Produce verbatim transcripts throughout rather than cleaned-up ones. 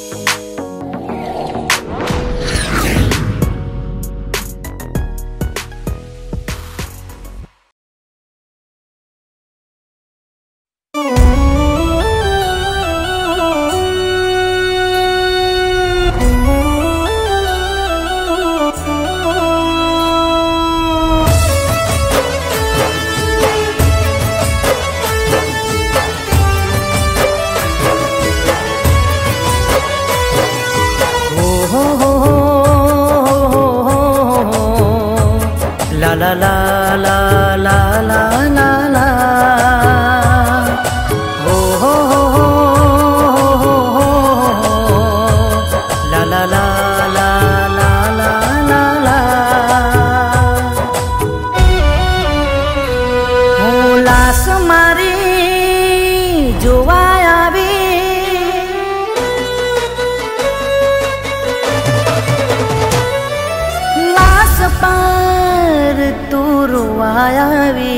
la la la la la la la oh ho ho ho la la la la la la la la हो लास मारी जोवा आवी लास पर तू रोवायावी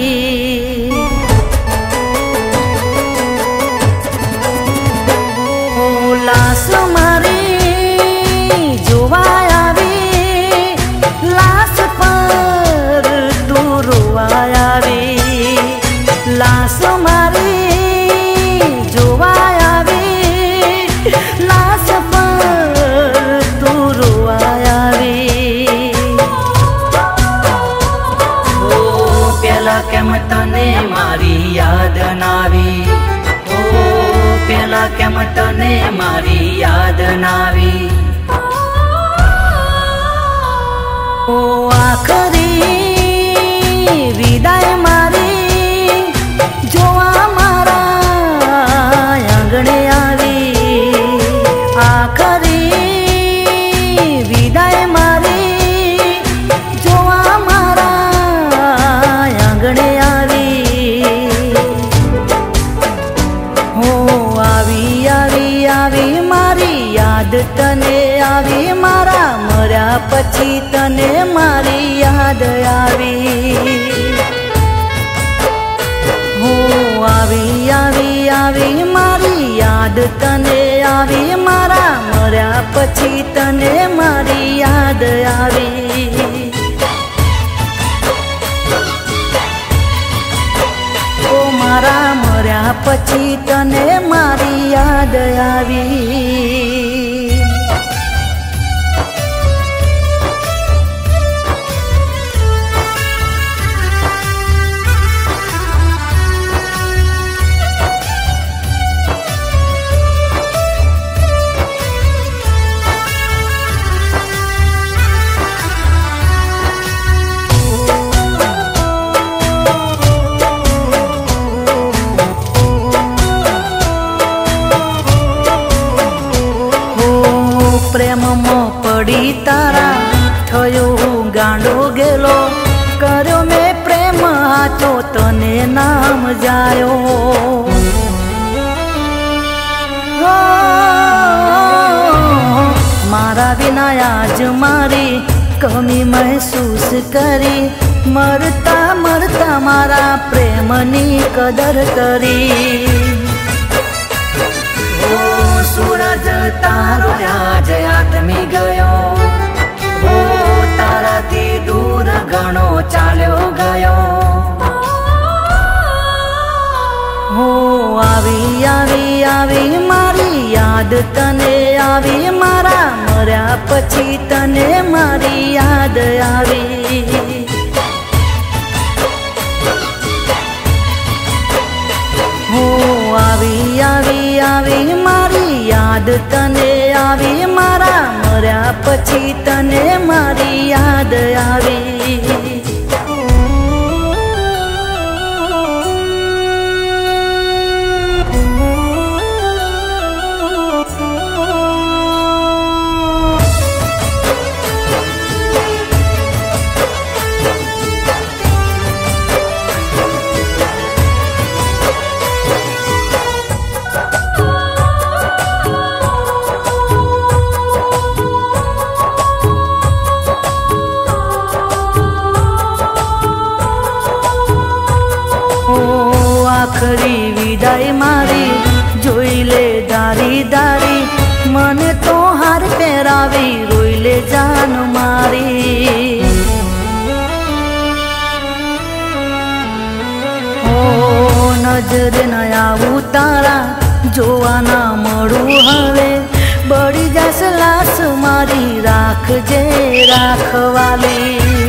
हो लास मारी जोवायावी लास पर तू रोवायावी लास मारी जोवायावी लास पर तू रोवायावी केम तने मारी याद नावी ओ पेला केम तने मारी याद नावी ओ आखरी विदाय मारी जोवा मारा आंगणे आवी आखरी विदाय मारी जोवा मारा आंगणे आवी हो आवी आवी आवी मारी याद तने आवी मारा मर्या पछी तने मारी याद आवी हो आवी आवी आवी मारी याद तने आवी मारा मर्या पछी तने मारी याद आवी मारा मर्या पछी तने मारी याद आवी प्रेम में पड़ी तारा थयो गांडो गेलो कर्यो में प्रेम हाचो तने नाम जायो मारा बिना आज मारी कमी महसूस करी मरता मरता मारा प्रेमनी कदर करी सूरज तारो आज आत्मी गयो हो तारा थी दूर घणो चाल्यो गयो हो आवी आवी आवी मारी याद तने आवी मारा मर्या पछी तने मारी याद आवी हो आवी आवी आवी मारी याद तने आवी मारा मर्या पछी तने मारी याद आवी जान मारी। नजर न आऊं तारा जोवा ना मळू हवे, बड़ी जास लाश मारी राखजे राखवाली।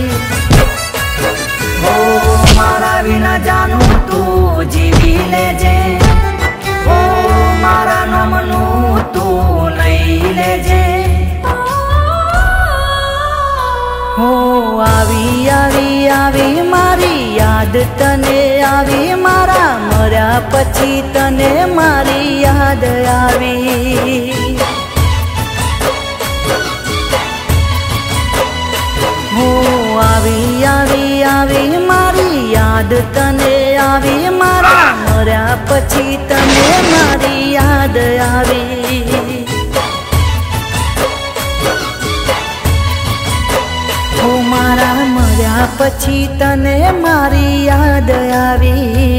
ओ मारा विना जानू तू जीवी लेजे, ओ मारा नामनू तू नहीं लेजे। हो आवी आवी आवी मारी याद तने आवी, मारा मर्या पछी तने मारी याद आवी। हो आवी आवी आवी मारी याद तने आवी, मारा मर्या पछी तने मारी याद आवी। हो मारा मर्या पछी तने मारी याद आवी।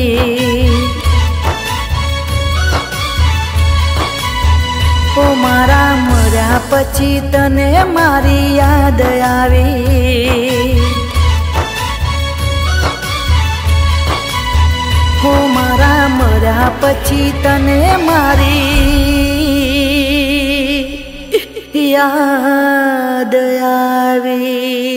हो मारा मर्या पछी तने मारी याद आवी। हो मारा मर्या पछी तने मारी याद आवी।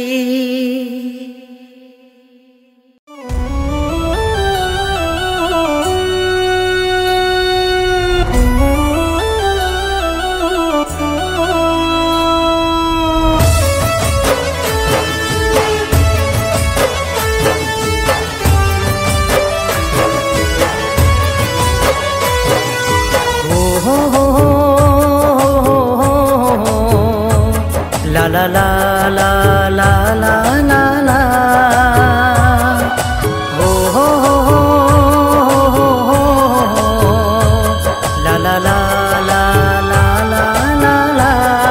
La la la la la la la la, oh ho ho ho ho, la la la la la la la la,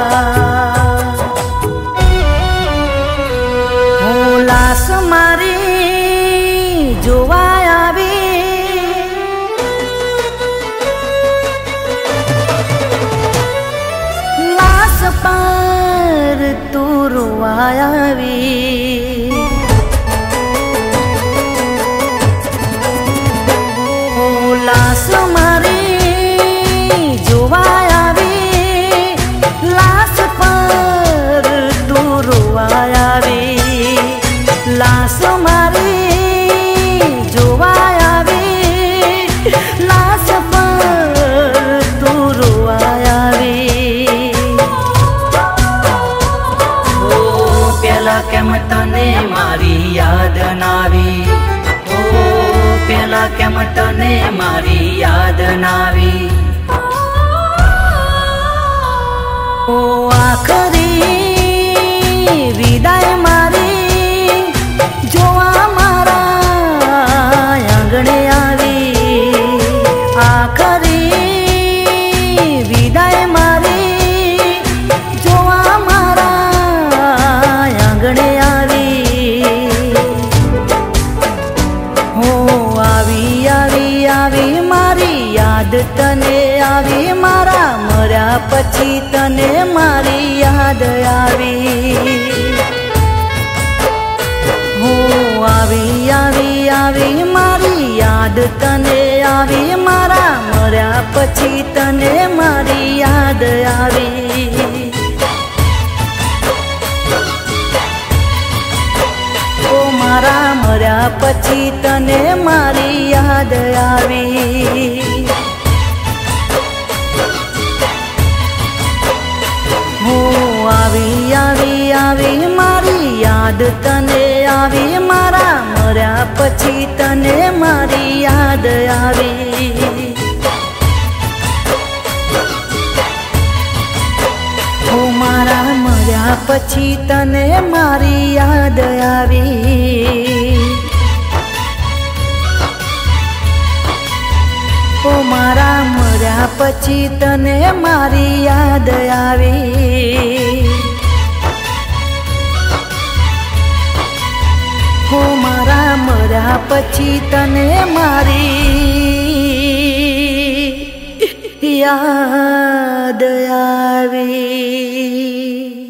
हो लाश मारी जोवा आवी, लाश पर तू रुवायावी। हो लाश मारी जोवायावी, लाश पर तू रुवायावी। लाश मारी जोवायावी, लाश पर तू रुवायावी। केम तने मारी याद नावी, ओ पेला केम तने मारी याद नावी। ओ आखरी विदाय मारी जोवा मारा आंगणे आवी। आखरी विदाय मारी जोवा मारा आंगणे आवी। हो आवी आवी आवी मारी याद तने आवी, मारा मर्या पछी तने मारी याद आवी। हो आवी आवी आवी मारी याद तने आवी, मारा मर्या पछी तने मारी याद आवी। मारा मर्या पछी तने मारी याद आवी। हो आवी आवी आवी मारी याद तने आवी, मारा मर्या पछी तने मारी याद आवी। हो मारा मर्या पछी तने मारी याद आवी। हो मारा मर्या पछी तने मारी याद आवी। हो मारा मर्या पछी तने मारी याद आवी।